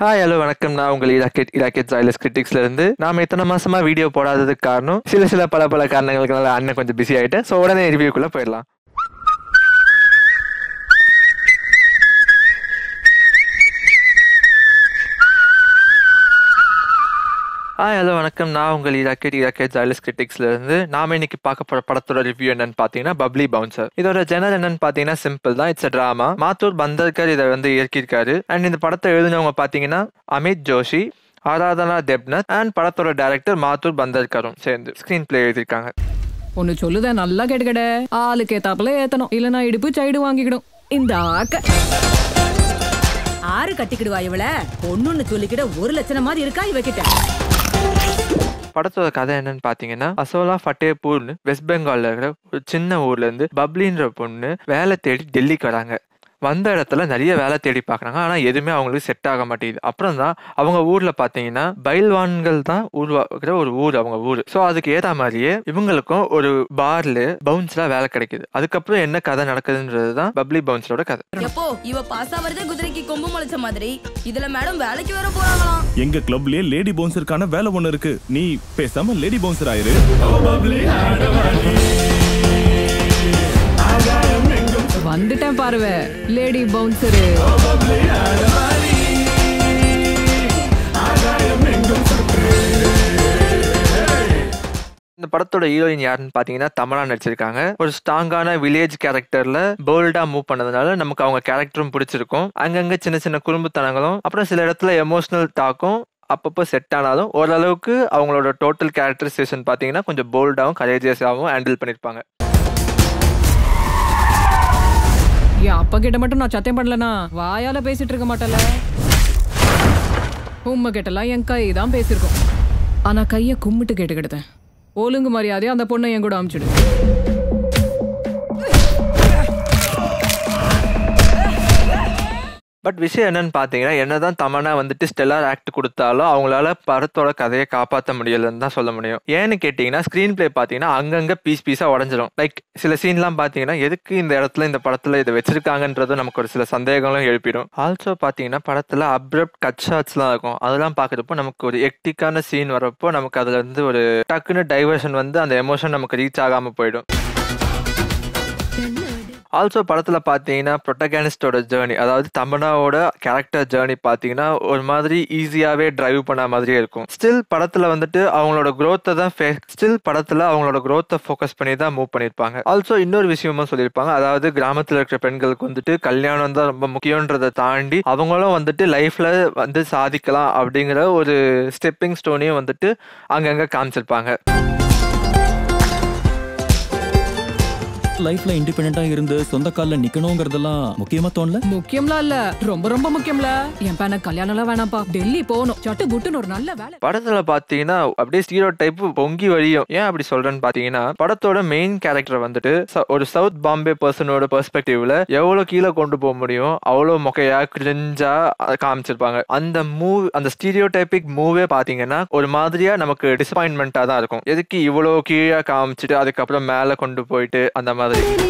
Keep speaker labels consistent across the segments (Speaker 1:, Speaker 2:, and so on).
Speaker 1: Hi hello வணக்கம். நான் உங்கள் இராக்கெட் Zoilus கிரிட்டிக்ஸ்ல இருந்து. நாம இத்தனை மாசமா வீடியோ போடாததுக்கு காரணம் சில பல காரணங்களுக்குனால அண்ணன் கொஞ்சம் பிஸி ஆயிட்டேன். ஸோ உடனே ரிவ்யூக்குள்ள போயிடலாம். ஹாய் ஹலோ வணக்கம். நான் உங்கள் இராக்கெட் Zoilus கிரிட்டிக்ஸ்ல இருந்து. நாம இன்னைக்கு பார்க்க போற படத்தோட ரிவ்யூ என்னன்னு பாத்தீங்கன்னா பப்ளி பவுன்சர். இதோட ஜெனர் என்னன்னு பாத்தீங்கன்னா சிம்பிள் தான். It's a drama. Madhur Bhandarkar இதை இயக்கியிருக்காரு. அண்ட் இந்த படத்தை எழுதினவங்க பாத்தீங்கன்னா அமித் ஜோஷி, ஆராதனா தேப்னத் அண்ட் படத்தோட டைரக்டர் மாத்தூர் பந்தர்கரும் சேர்ந்து ஸ்கிரீன் பிளே எழுதியிருக்காங்க.
Speaker 2: ஒன்னு சொல்லுத நல்லா கேட்டுக்கட, ஆளுக்கு ஏத்தாப்புல ஏத்தணும், இல்லனா இடுப்பு சைடு வாங்கிக்கிடும். இந்த ஆக்க
Speaker 3: ஆறு கட்டிக்கிடுவா இவள, பொண்ணுன்னு சொல்லிக்கிட ஒரு லட்சணம் மாதிரி இருக்கா இவகிட்ட.
Speaker 1: படத்தோட கதை என்னன்னு பாத்தீங்கன்னா, அசோலா ஃபட்டேபூர்னு வெஸ்ட் பெங்கால்ல இருக்கிற ஒரு சின்ன ஊர்ல இருந்து பப்ளின்ற பொண்ணு வேலை தேடி டெல்லிக்கு வராங்க. வந்த இடத்துல நிறைய வேலை தேடி பாக்குறாங்க. ஆனா எதுவுமே அவங்களுக்கு செட் ஆக மாட்டேங்குது. அப்புறம் தான் அவங்க ஊர்ல பாத்தீங்கன்னா பைல்வான்கள் தான் உருவாக்குற ஒரு ஊர் அவங்க ஊர். சோ அதுக்கு ஏற்ற மாதிரியே இவங்களுக்கும் ஒரு பார்ல பவுன்ஸ்ரா வேலை கிடைக்குது. அதுக்கப்புறம் என்ன கதை நடக்குதுன்றதுதான் பப்ளி பவுன்சரோட கதை.
Speaker 3: எப்போ இவ பாசா வருது குதிரைக்கு கொம்பு முளைச்ச மாதிரி. இதுல மேடம் வேலைக்கு வர போறாங்களாம்.
Speaker 4: எங்க கிளப்லயே லேடி பவுன்சருக்கான வேலை ஒண்ணு இருக்கு. நீ பேசாம லேடி பவுன்சர் ஆயிரு.
Speaker 2: வந்துட்டேன் பாருவ லேடி பவுன்சரு.
Speaker 1: இந்த படத்தோட ஹீரோயின் யாருன்னு பாத்தீங்கன்னா தமனா நடிச்சிருக்காங்க. ஒரு ஸ்ட்ராங்கான வில்லேஜ் கேரக்டர்ல போல்டா மூவ் பண்ணதுனால நமக்கு அவங்க கேரக்டரும் பிடிச்சிருக்கும். அங்கங்க சின்ன குறும்புத்தனங்களும் அப்புறம் சில இடத்துல எமோஷனல் டாக்கும் அப்பப்போ செட் ஆனாலும் ஓரளவுக்கு அவங்களோட டோட்டல் கேரக்டரைசேஷன் பாத்தீங்கன்னா கொஞ்சம் போல்டாவும் கரேஜியஸாகவும் ஹேண்டில் பண்ணிருப்பாங்க.
Speaker 2: என் அப்பா கிட்ட மட்டும் நான் சத்தியம் பண்ணலனா வாயால பேசிட்டு இருக்க மாட்டல. உண்மை கிட்டலாம் என் கை தான் பேசிருக்கோம். ஆனா கைய கும்பிட்டு கேட்டுக்கிட்டேன். ஒழுங்கு மரியாதையா அந்த பொண்ணை என் கூட அமிச்சிடு.
Speaker 1: பட் விஷயம் என்னன்னு பாத்தீங்கன்னா, என்னதான் தமனா ஸ்டெல்லார் ஆக்ட் கொடுத்தாலும் அவங்களால படத்தோட கதையை காப்பாற்ற முடியலன்னு தான் சொல்ல முடியும். ஏன்னு கேட்டீங்கன்னா ஸ்கிரீன் பிளே பாத்தீங்கன்னா அங்கங்க பீஸா உடஞ்சிடும். லைக் சில சீன்லாம் பாத்தீங்கன்னா எதுக்கு இந்த இடத்துல இந்த படத்துல இதை வச்சிருக்காங்கன்றதும் நமக்கு ஒரு சில சந்தேகங்களும் எழுப்பிடும். ஆல்சோ பாத்தீங்கன்னா படத்துல அப்ரப்ட் கட் ஷாட்ஸ்லாம் இருக்கும். அதெல்லாம் பாக்குறப்போ நமக்கு ஒரு எக்டிக்கான சீன் வரப்போ நமக்கு அதுல ஒரு டக்குன்னு டைவர்ஷன் அந்த எமோஷன் நமக்கு ரீச் ஆகாம போயிடும். ஆல்சோ படத்துல பாத்தீங்கன்னா ப்ரொட்டகனிஸ்டோட ஜேர்னி, அதாவது தமனாவோட கேரக்டர் ஜேர்னி பாத்தீங்கன்னா ஒரு மாதிரி ஈஸியாவே டிரைவ் பண்ண மாதிரியே இருக்கும். ஸ்டில் படத்துல அவங்களோட growth ஃபோக்கஸ் பண்ணி தான் மூவ் பண்ணிருப்பாங்க. ஆல்சோ இன்னொரு விஷயமும் சொல்லியிருப்பாங்க. அதாவது கிராமத்துல இருக்கிற பெண்களுக்கு கல்யாணம் தான் ரொம்ப முக்கியன்றதை தாண்டி அவங்களும் லைஃப்ல சாதிக்கலாம் அப்படிங்கிற ஒரு ஸ்டெப்பிங் ஸ்டோனையும் அங்கங்க காமிச்சிருப்பாங்க.
Speaker 4: லைஃப்ல இண்டிபெண்டன்ட்டா இருந்து சொந்த கால்ல நிக்கணும்ங்கறதெல்லாம் முக்கியமா தோணல?
Speaker 2: முக்கியம்லாம் இல்ல, ரொம்ப முக்கியம்ல. என் பையன கல்யாணம் எல்லாம் வேணாம்ப்பா, டெல்லி போகணும், சட்டு புட்டுன்னு ஒரு நல்ல வேலை.
Speaker 1: படத்துல பாத்தீங்கன்னா அப்படியே ஸ்டீரியோ டைப் பொங்கி வழியும். ஏன் அப்படி சொல்றேன்னு பாத்தீங்கன்னா படத்தோட மெயின் கேரக்டர் ஒரு சவுத் பாம்பே பர்சனோட பெர்ஸ்பெக்டிவ்ல எவ்வளவு கீழே கொண்டு போக முடியும் அவ்வளவு மொக்கையா கிரிஞ்சா காமிச்சிருப்பாங்க. அந்த ஸ்டீரியோ டைபிக் மூவே பாத்தீங்கன்னா ஒரு மாதிரியா நமக்கு டிசப்பாயின்மெண்டா தான் இருக்கும். எதுக்கு இவ்வளவு கீழே காமிச்சிட்டு அதுக்கப்புறம் மேல கொண்டு போயிட்டு அந்த மாதிரி.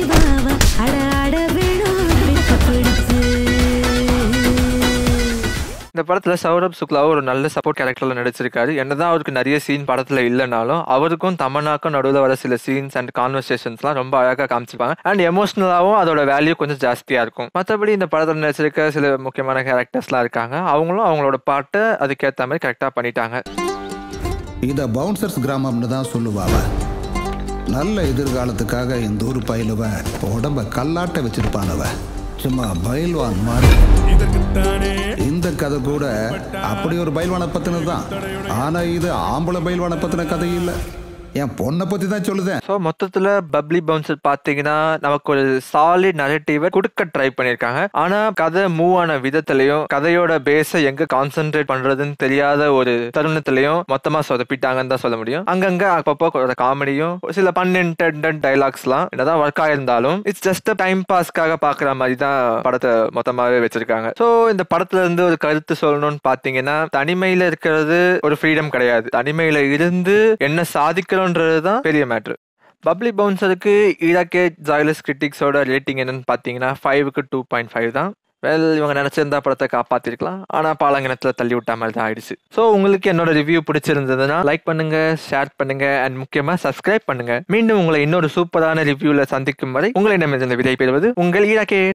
Speaker 1: இந்த படத்துல சௌரப் சுக்லாவும் ஒரு நல்ல சப்போர்ட் கேரக்டர்ல நடிச்சிருக்காரு. என்னதான் அவருக்கு நிறைய சீன் படத்துல இல்லைனாலும் அவருக்கும் தமன்னாக்கும் நடுவில் வர சில சீன்ஸ் அண்ட் கான்வர்சேஷன்ஸ்லாம் ரொம்ப அழகா காமிச்சிருப்பாங்க. அண்ட் எமோஷனலாவும் அதோட வேல்யூ கொஞ்சம் ஜாஸ்தியா இருக்கும். மற்றபடி இந்த படத்துல நடிச்சிருக்க சில முக்கியமான கேரக்டர்ஸ்லாம் இருக்காங்க. அவங்களும் அவங்களோட பாட்டை அதுக்கேற்ற மாதிரி கரெக்டா பண்ணிட்டாங்க.
Speaker 5: இத பவுன்சர்ஸ் கிராமம்னு தான் சொல்லுவாங்க. நல்ல எதிர்காலத்துக்காக இந்த ஊர் பயிலுவ உடம்ப கல்லாட்ட வச்சிருப்பானவ, சும்மா பயில்வான் மாதிரி. இந்த கதை கூட அப்படி ஒரு பயில்வான பத்தினதுதான். ஆனா இது ஆம்பளை பயில்வான பத்தின கதை இல்ல, என் பொண்ணை பத்தி தான் சொல்லுதேன்.
Speaker 1: ஸோ மொத்தத்துல பப்ளி பவுன்சர் பாத்தீங்கன்னா நமக்கு ஒரு சாலிட் நரேட்டிவை கொடுக்க ட்ரை பண்ணிருக்காங்க. ஆனா கதை மூவ் ஆன விதத்திலையும் கதையோட பேஸை எங்க கான்சென்ட்ரேட் பண்றதுன்னு தெரியாத ஒரு தருணத்திலையும் மொத்தமா சொதப்பிட்டாங்கன்னு தான் சொல்ல முடியும். அங்கங்க அப்பப்போ காமெடியும் சில அன்இன்டெண்டட் டைலாக்ஸ்லாம் என்னதான் ஒர்க் ஆயிருந்தாலும் இட்ஸ் ஜஸ்ட் டைம் பாஸ்க்காக பாக்குற மாதிரி தான் படத்தை மொத்தமாவே வச்சிருக்காங்க. ஸோ இந்த படத்துல இருந்து ஒரு கருத்து சொல்லணும்னு பாத்தீங்கன்னா தனிமையில இருக்கிறது ஒரு ஃப்ரீடம் கிடையாது. தனிமையில இருந்து என்ன சாதிக்கிற பெரிய மேட்ரு. பப்ளி பவுன்சருக்கு Hirakate Zoilus கிரிட்டிக்ஸோட ரேட்டிங் என்னன்னு பாத்தீங்கன்னா 5க்கு 2.5 தான். வெல் இவங்க நினைச்சிருந்தா படத்தை காப்பாத்திருக்கலாம், ஆனா பாலங்கிணத்துல தள்ளி விட்ட மாதிரி தான் ஆயிடுச்சு. ஸோ உங்களுக்கு என்னோட ரிவ்யூ பிடிச்சிருந்ததுன்னா லைக் பண்ணுங்க, ஷேர் பண்ணுங்க அண்ட் முக்கியமா சப்ஸ்கிரைப் பண்ணுங்க. மீண்டும் உங்களை இன்னொரு சூப்பரான ரிவ்யூல சந்திக்கும் வரை உங்களிடமிருந்து விடைபெறுவது உங்கள் ஹீராகேட்.